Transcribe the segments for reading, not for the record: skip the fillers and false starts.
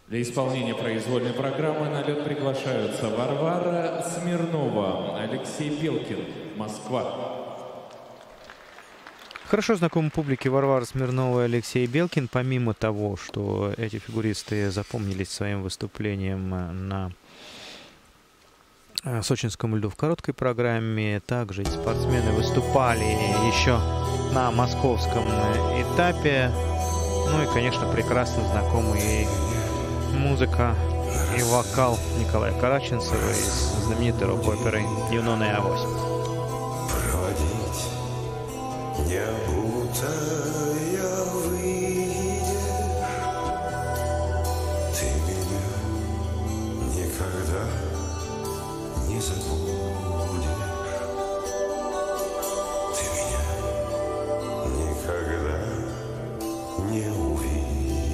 Для исполнения произвольной программы на лед приглашаются Варвара Смирнова, Алексей Белкин, Москва. Хорошо знакомы публике Варвара Смирнова и Алексей Белкин. Помимо того, что эти фигуристы запомнились своим выступлением на сочинском льду в короткой программе, также эти спортсмены выступали еще на московском этапе. Ну и, конечно, прекрасно знакомы и музыка, и вокал Николая Караченцева из знаменитой рок-оперы «Юнона и Авось». Не будто выйдешь, ты меня никогда не забудешь, ты меня никогда не увидишь.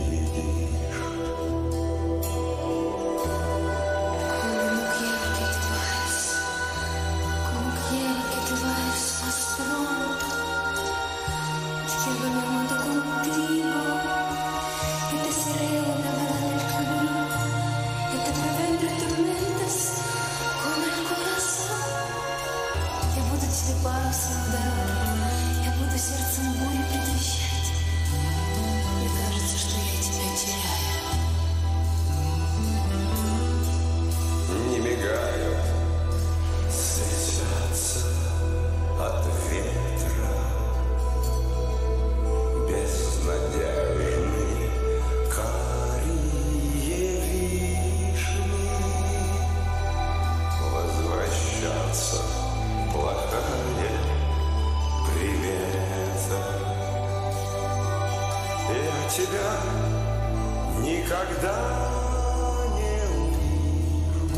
Тебя никогда не увижу.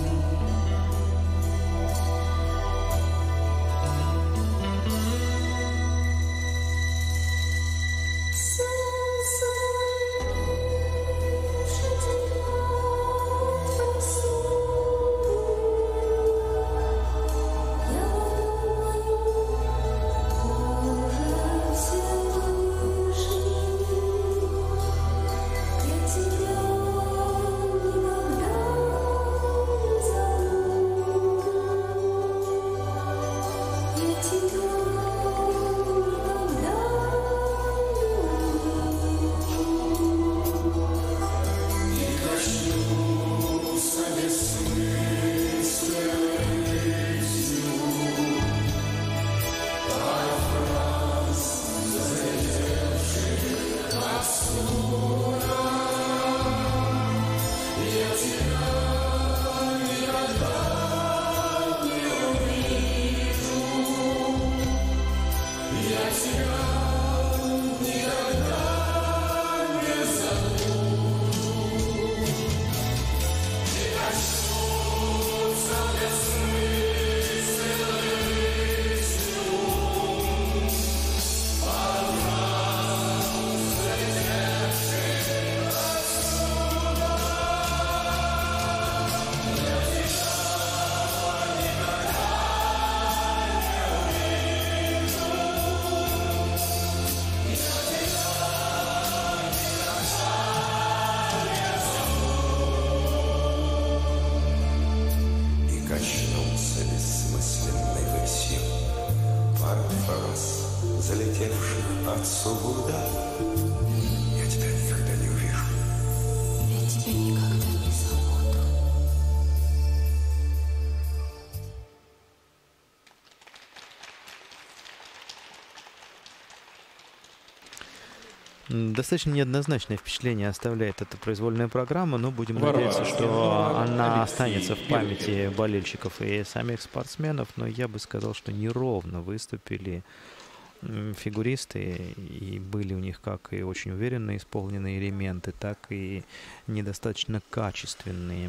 Залетевших отсюда, я тебя никогда не увижу. Я тебя никогда не забуду. Достаточно неоднозначное впечатление оставляет эта произвольная программа, но будем надеяться, что она останется в памяти болельщиков и самих спортсменов. Но я бы сказал, что неровно выступили фигуристы, и были у них как и очень уверенно исполненные элементы, так и недостаточно качественные.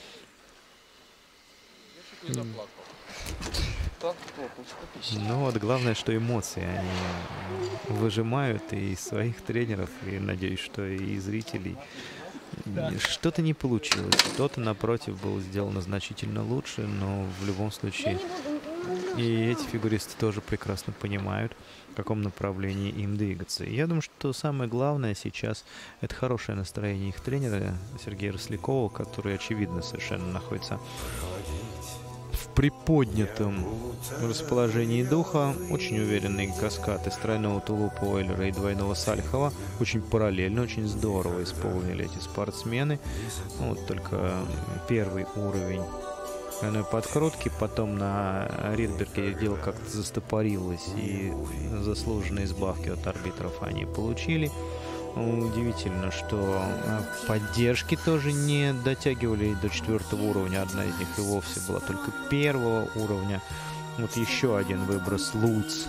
Ну вот главное, что эмоции они выжимают и из своих тренеров, и надеюсь, что и из зрителей. Что-то не получилось, что-то напротив было сделано значительно лучше, но в любом случае И эти фигуристы тоже прекрасно понимают, в каком направлении им двигаться. И я думаю, что самое главное сейчас — это хорошее настроение их тренера Сергея Рослякова, который, очевидно, совершенно находится в приподнятом расположении духа. Очень уверенные каскады из тройного тулупа Ойлера и двойного Сальхова. Очень параллельно, очень здорово исполнили эти спортсмены. Ну, вот только первый уровень тройной подкрутки, потом на Ридберге дело как-то застопорилось, и заслуженные избавки от арбитров они получили. Удивительно, что поддержки тоже не дотягивали до 4-го уровня. Одна из них и вовсе была только 1-го уровня. Вот еще один выброс Луц.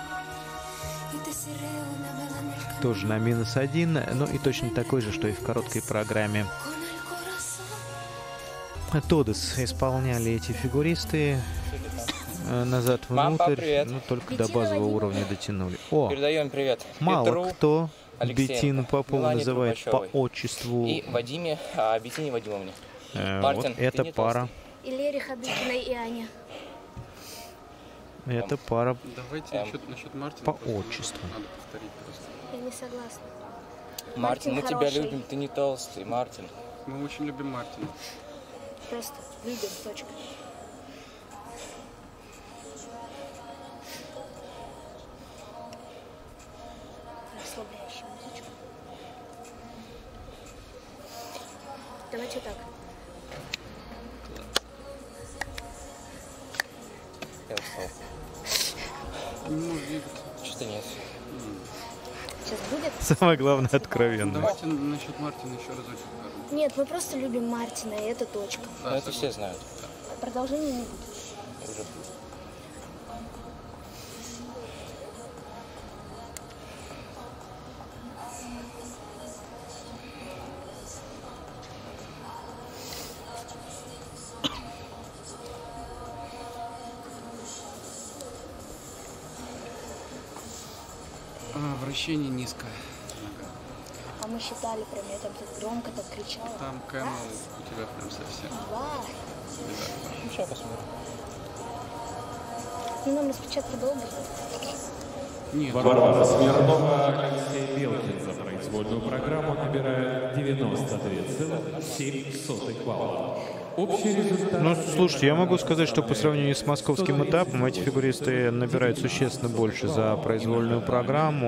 Тоже на -1. Ну и точно такой же, что и в короткой программе. Тодес исполняли эти фигуристы. Назад внутрь, но только до базового уровня дотянули. О, передаем привет мало Петру, кто Алексею, Беттину Попову Милане называет по Трубачевой отчеству. и Вадиме, Беттине Вадимовне. Вот Мартин, ты эта не пара. И Лере Хадыкиной, и Аня. Это пара Давайте насчет Мартина по просто отчеству. надо повторить просто. Я не согласна. Мартин, мы тебя хороший. любим, ты не толстый, Мартин. Мы очень любим Мартина. Просто любим, точка. Расслабляющая музычка. Давайте так. Я устал. Не можешь двигаться. Что-то нет. Сейчас будет? Самое главное, откровенно. Давайте насчет Мартина еще разочек скажем. Нет, мы просто любим Мартина, и это точка. Ну, это все знают. Продолжения не будет. Уже. Вращение низко. А мы считали прям, я там так громко так кричала. Там Кэмл у тебя прям совсем. Два. Ну, сейчас посмотрим. Ну, нам распечатка долго. Нет, Варвара Смирнова, Алексей Белкин за произвольную программу набирают 92,7 балла. Общий результат... Ну, слушайте, я могу сказать, что по сравнению с московским этапом эти фигуристы набирают существенно больше за произвольную программу.